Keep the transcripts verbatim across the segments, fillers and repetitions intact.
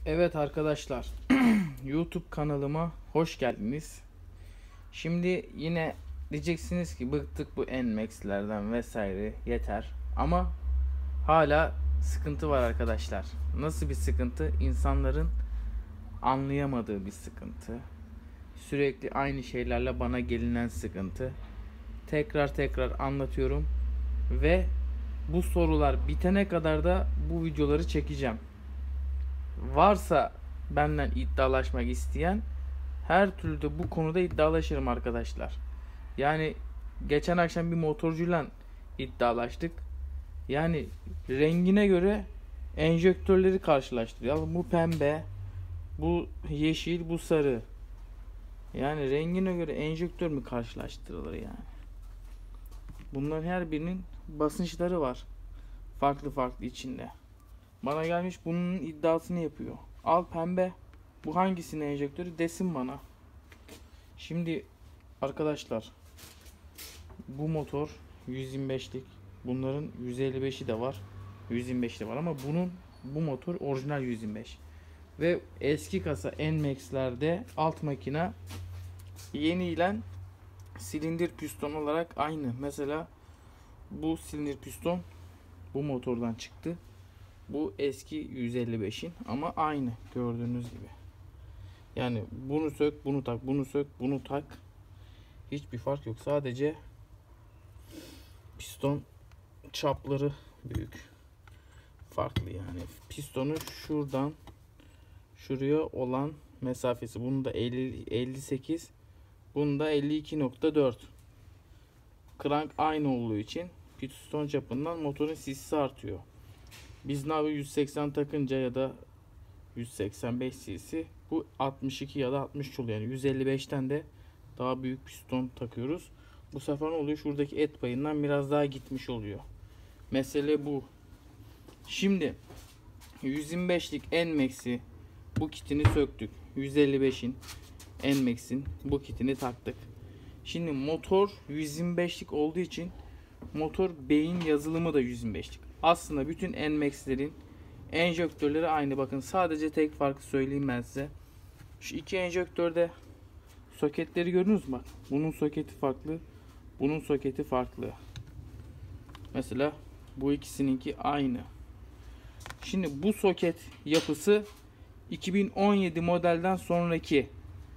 Evet arkadaşlar, YouTube kanalıma hoş geldiniz. Şimdi yine diyeceksiniz ki bıktık bu Nmax'lerden vesaire, yeter. Ama hala sıkıntı var arkadaşlar. Nasıl bir sıkıntı? İnsanların anlayamadığı bir sıkıntı. Sürekli aynı şeylerle bana gelinen sıkıntı. Tekrar tekrar anlatıyorum ve bu sorular bitene kadar da bu videoları çekeceğim. Varsa benden iddialaşmak isteyen, her türlü de bu konuda iddialaşırım arkadaşlar. Yani geçen akşam bir motorcuyla iddialaştık. Yani rengine göre enjektörleri karşılaştırıyor. Bu pembe, bu yeşil, bu sarı. Yani rengine göre enjektör mü karşılaştırılır yani? Bunların her birinin basınçları var. Farklı farklı içinde. Bana gelmiş bunun iddiasını yapıyor. Al pembe. Bu hangisinin enjektörü desin bana. Şimdi arkadaşlar, bu motor yüz yirmi beşlik. Bunların yüz elli beşi de var. yüz yirmi beşi de var ama bunun bu motor orijinal yüz yirmi beş. Ve eski kasa Nmax'lerde alt makina yeni ile silindir piston olarak aynı. Mesela bu silindir piston bu motordan çıktı. Bu eski yüz elli beşin ama aynı gördüğünüz gibi. Yani bunu sök, bunu tak, bunu sök, bunu tak. Hiçbir fark yok. Sadece piston çapları büyük. Farklı yani. Pistonu şuradan şuraya olan mesafesi. Bunun da elli, elli sekiz. Bunun da elli iki nokta dört. Crank aynı olduğu için piston çapından motorun cc'si artıyor. Biz ne yapıyoruz? yüz seksen takınca ya da yüz seksen beş cc, bu altmış iki ya da altmış oluyor. Yani yüz elli beşten de daha büyük piston takıyoruz. Bu sefer ne oluyor? Şuradaki et payından biraz daha gitmiş oluyor. Mesele bu. Şimdi yüz yirmi beşlik Nmax'i bu kitini söktük. yüz elli beşin Nmax'in bu kitini taktık. Şimdi motor yüz yirmi beşlik olduğu için motor beyin yazılımı da yüz yirmi beşlik. Aslında bütün Nmax'lerin enjektörleri aynı. Bakın sadece tek farkı söyleyeyim ben size. Şu iki enjektörde soketleri gördünüz mü? Bak, bunun soketi farklı. Bunun soketi farklı. Mesela bu ikisininki aynı. Şimdi bu soket yapısı iki bin on yedi modelden sonraki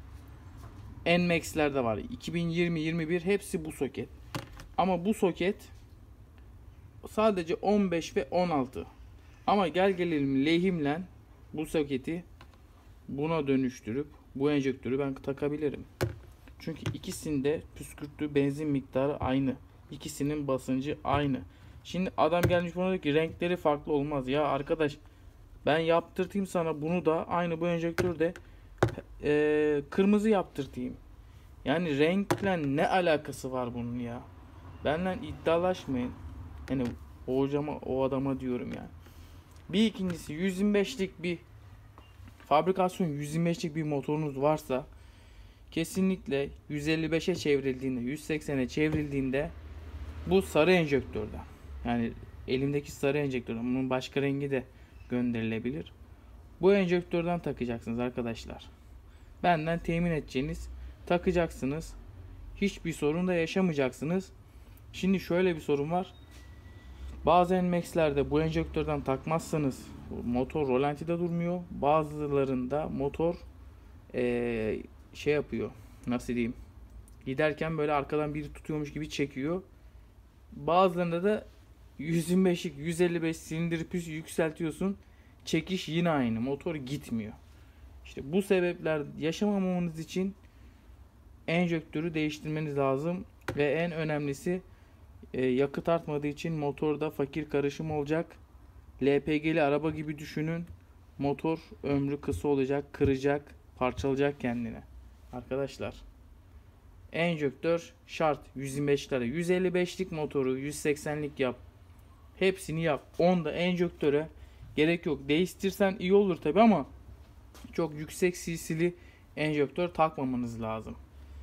Nmax'lerde var. iki bin yirmi yirmi bir hepsi bu soket. Ama bu soket sadece on beş ve on altı. Ama gel gelelim lehimle bu soketi buna dönüştürüp bu enjektörü ben takabilirim. Çünkü ikisinde püskürttüğü benzin miktarı aynı. İkisinin basıncı aynı. Şimdi adam gelmiş bana diyor ki renkleri farklı olmaz. Ya arkadaş, ben yaptırtayım sana bunu da aynı bu enjektörde e, kırmızı yaptırtayım. Yani renkle ne alakası var bunun ya? Benden iddialaşmayın. Yani o hocama, o adama diyorum yani. Bir ikincisi, yüz yirmi beşlik bir fabrikasyon yüz yirmi beşlik bir motorunuz varsa kesinlikle yüz elli beşe çevrildiğinde, yüz seksene çevrildiğinde bu sarı enjektörden, yani elimdeki sarı enjektörden, bunun başka rengi de gönderilebilir. Bu enjektörden takacaksınız arkadaşlar. Benden temin edeceğiniz, takacaksınız. Hiçbir sorun da yaşamayacaksınız. Şimdi şöyle bir sorun var. Bazı Nmax'lerde bu enjektörden takmazsanız motor rolantide durmuyor. Bazılarında motor ee, şey yapıyor. Nasıl diyeyim? Giderken böyle arkadan biri tutuyormuş gibi çekiyor. Bazılarında da yüz yirmi beşlik yüz elli beş silindir püs yükseltiyorsun. Çekiş yine aynı. Motor gitmiyor. İşte bu sebepler yaşamamanız için enjektörü değiştirmeniz lazım. Ve en önemlisi, e, yakıt artmadığı için motorda fakir karışım olacak. L P G'li araba gibi düşünün. Motor ömrü kısa olacak, kıracak, parçalayacak kendine. Arkadaşlar, enjektör şart yüz yirmi beşlere. yüz elli beşlik motoru yüz seksenlik yap. Hepsini yap. Onda enjektöre gerek yok. Değiştirsen iyi olur tabi ama çok yüksek cc'li enjektör takmamanız lazım.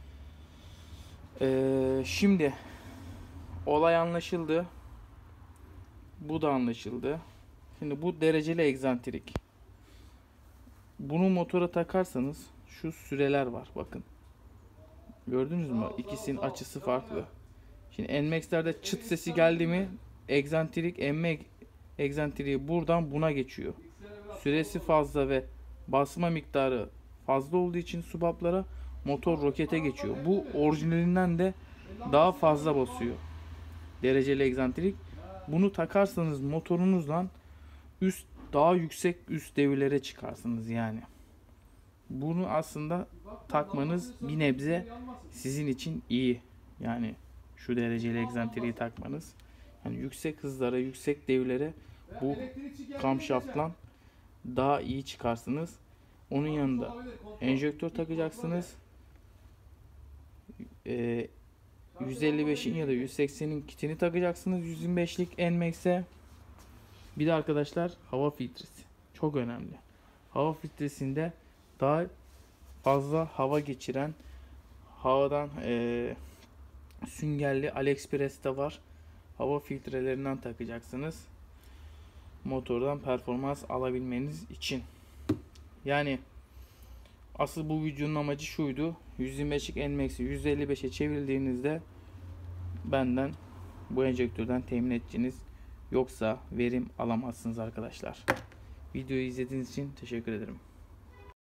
Ee, şimdi olay anlaşıldı. Bu da anlaşıldı. Şimdi bu dereceli egzantrik. Bunu motora takarsanız şu süreler var bakın. Gördünüz mü? İkisinin açısı farklı. Şimdi Nmax'lerde çıt sesi geldi mi egzantrik emme egzantriği buradan buna geçiyor. Süresi fazla ve basma miktarı fazla olduğu için subaplara motor rokete geçiyor. Bu orijinalinden de daha fazla basıyor. Dereceli egzantrik. Bunu takarsanız motorunuzla üst daha yüksek üst devirlere çıkarsınız yani. Bunu aslında takmanız bir nebze sizin için iyi. Yani şu dereceli egzantriği takmanız. Yani yüksek hızlara, yüksek devirlere bu camshaft'la daha iyi çıkarsınız. Onun yanında enjektör takacaksınız. Ee, yüz elli beşin ya da yüz seksenin kitini takacaksınız yüz yirmi beşlik Nmax'e. Bir de arkadaşlar hava filtresi. Çok önemli. Hava filtresinde daha fazla hava geçiren havadan e, süngerli AliExpress'te var. Hava filtrelerinden takacaksınız. Motordan performans alabilmeniz için. Yani asıl bu videonun amacı şuydu. yüz yirmi beşlik Nmax'i yüz elli beşe çevirdiğinizde benden bu enjektörden temin edeceğiniz, yoksa verim alamazsınız arkadaşlar. Videoyu izlediğiniz için teşekkür ederim.